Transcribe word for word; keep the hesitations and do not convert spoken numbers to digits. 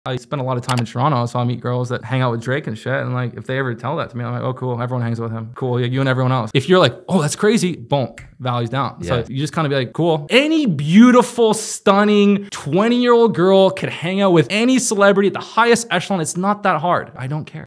I spend a lot of time in Toronto, so I meet girls that hang out with Drake and shit. And like, if they ever tell that to me, I'm like, oh, cool. Everyone hangs with him. Cool. Yeah, you and everyone else. If you're like, oh, that's crazy, boom, values down. Yeah. So you just kind of be like, cool. Any beautiful, stunning twenty year old girl could hang out with any celebrity at the highest echelon. It's not that hard. I don't care.